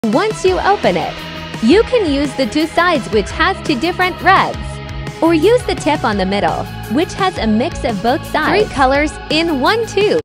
Once you open it, you can use the two sides which has two different reds, or use the tip on the middle, which has a mix of both sides. 3 colors in one tube.